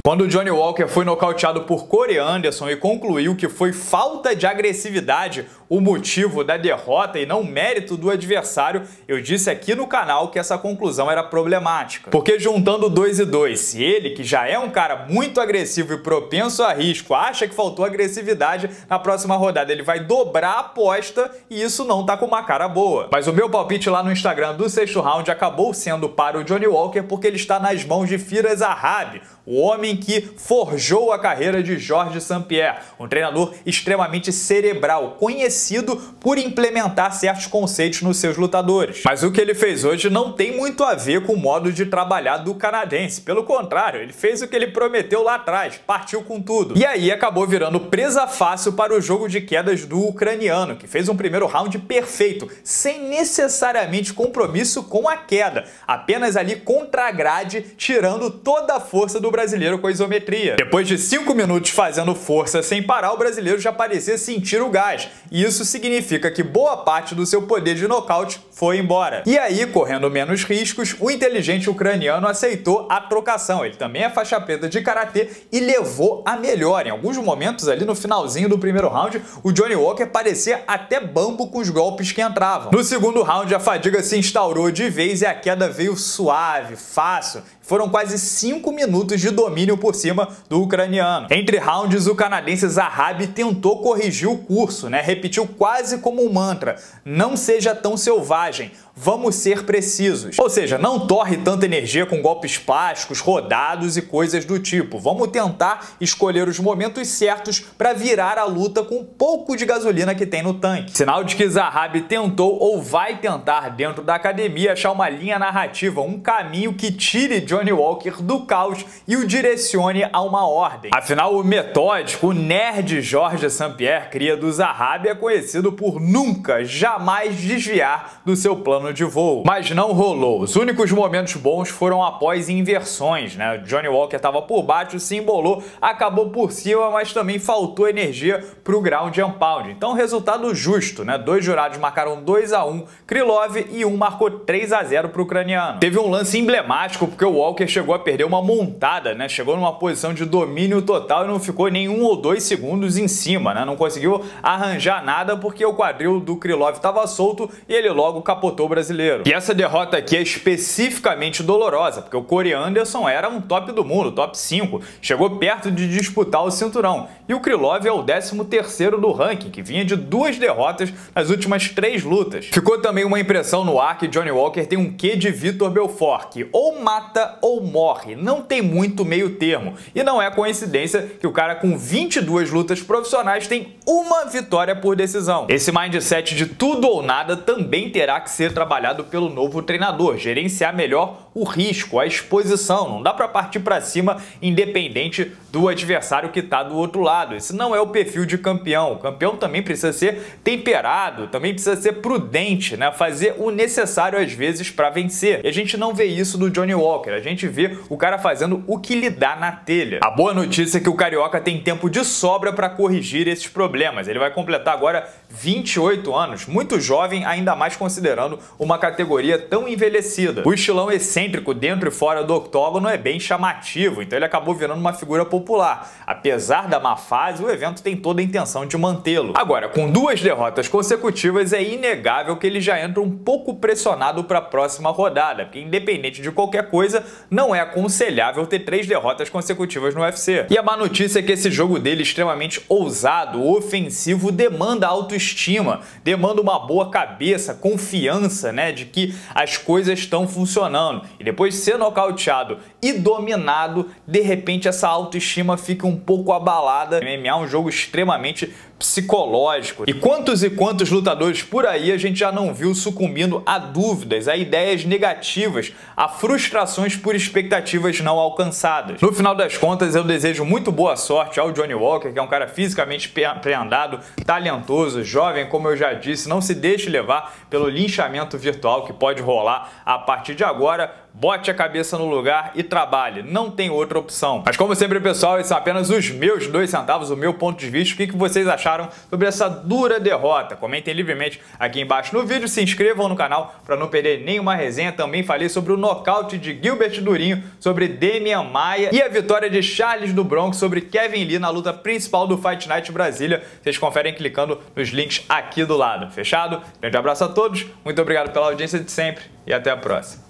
Quando o Johnny Walker foi nocauteado por Corey Anderson e concluiu que foi falta de agressividade o motivo da derrota e não mérito do adversário, eu disse aqui no canal que essa conclusão era problemática. Porque juntando 2 e 2, se ele, que já é um cara muito agressivo e propenso a risco, acha que faltou agressividade, na próxima rodada ele vai dobrar a aposta e isso não tá com uma cara boa. Mas o meu palpite lá no Instagram do sexto round acabou sendo para o Johnny Walker porque ele está nas mãos de Firas Zahabi, o homem que forjou a carreira de Georges St-Pierre, um treinador extremamente cerebral, conhecido por implementar certos conceitos nos seus lutadores. Mas o que ele fez hoje não tem muito a ver com o modo de trabalhar do canadense. Pelo contrário, ele fez o que ele prometeu lá atrás, partiu com tudo. E aí acabou virando presa fácil para o jogo de quedas do ucraniano, que fez um primeiro round perfeito, sem necessariamente compromisso com a queda, apenas ali contra a grade, tirando toda a força do brasileiro com a isometria. Depois de 5 minutos fazendo força sem parar, o brasileiro já parecia sentir o gás, e isso significa que boa parte do seu poder de nocaute foi embora. E aí, correndo menos riscos, o inteligente ucraniano aceitou a trocação. Ele também é faixa preta de karatê e levou a melhor. Em alguns momentos ali no finalzinho do primeiro round, o Johnny Walker parecia até bambo com os golpes que entravam. No segundo round, a fadiga se instaurou de vez e a queda veio suave, fácil. Foram quase 5 minutos de domínio por cima do ucraniano. Entre rounds, o canadense Zahabi tentou corrigir o curso, repetiu quase como um mantra: não seja tão selvagem, vamos ser precisos. Ou seja, não torre tanta energia com golpes plásticos, rodados e coisas do tipo. Vamos tentar escolher os momentos certos para virar a luta com um pouco de gasolina que tem no tanque. Sinal de que Zahabi tentou ou vai tentar dentro da academia achar uma linha narrativa, um caminho que tire Johnny Walker do caos e o direcione a uma ordem. Afinal, o metódico, o nerd Georges St-Pierre, cria do Zahabi, é conhecido por nunca, jamais desviar do seu plano de voo. Mas não rolou. Os únicos momentos bons foram após inversões, O Johnny Walker estava por baixo, se embolou, acabou por cima, mas também faltou energia para o ground and pound. Então, resultado justo, 2 jurados marcaram 2 a 1, Krylov, e um marcou 3 a 0 para o ucraniano. Teve um lance emblemático porque o Walker chegou a perder uma montada, chegou numa posição de domínio total e não ficou nem 1 ou 2 segundos em cima, Não conseguiu arranjar nada porque o quadril do Krylov estava solto e ele logo capotou o brasileiro. E essa derrota aqui é especificamente dolorosa, porque o Corey Anderson era um top do mundo, top 5, chegou perto de disputar o cinturão. E o Krylov é o 13º do ranking, que vinha de 2 derrotas nas últimas 3 lutas. Ficou também uma impressão no ar que Johnny Walker tem um quê de Vitor Belfort, que ou mata ou morre, não tem muito meio termo. E não é coincidência que o cara com 22 lutas profissionais tem uma vitória por decisão. Esse mindset de tudo ou nada também terá que ser trabalhado pelo novo treinador, gerenciar melhor o risco, a exposição. Não dá para partir para cima independente do adversário que está do outro lado. Esse não é o perfil de campeão. O campeão também precisa ser temperado, também precisa ser prudente, fazer o necessário às vezes para vencer. E a gente não vê isso do Johnny Walker, a gente vê o cara fazendo o que lhe dá na telha. A boa notícia é que o carioca tem tempo de sobra para corrigir esses problemas. Ele vai completar agora 28 anos, muito jovem, ainda mais considerando uma categoria tão envelhecida. O estilão excêntrico dentro e fora do octógono é bem chamativo, então ele acabou virando uma figura popular. Apesar da má fase, o evento tem toda a intenção de mantê-lo. Agora, com 2 derrotas consecutivas, é inegável que ele já entra um pouco pressionado para a próxima rodada, porque independente de qualquer coisa, não é aconselhável ter 3 derrotas consecutivas no UFC. E a má notícia é que esse jogo dele extremamente ousado, ofensivo, demanda autoestima, demanda uma boa cabeça, confiança, de que as coisas estão funcionando. E depois de ser nocauteado e dominado, de repente essa autoestima fica um pouco abalada. O MMA é um jogo extremamente psicológico. E quantos lutadores por aí a gente já não viu sucumbindo a dúvidas, a ideias negativas, a frustrações por expectativas não alcançadas. No final das contas, eu desejo muito boa sorte ao Johnny Walker, que é um cara fisicamente prendado, talentoso, jovem, como eu já disse. Não se deixe levar pelo linchamento virtual que pode rolar a partir de agora. Bote a cabeça no lugar e trabalhe, não tem outra opção. Mas como sempre, pessoal, esses são apenas os meus 2 centavos, o meu ponto de vista. O que vocês acharam sobre essa dura derrota? Comentem livremente aqui embaixo no vídeo, se inscrevam no canal para não perder nenhuma resenha. Também falei sobre o nocaute de Gilbert Durinho sobre Demian Maia e a vitória de Charles do Bronx sobre Kevin Lee na luta principal do Fight Night Brasília. Vocês conferem clicando nos links aqui do lado. Fechado? Grande abraço a todos, muito obrigado pela audiência de sempre e até a próxima.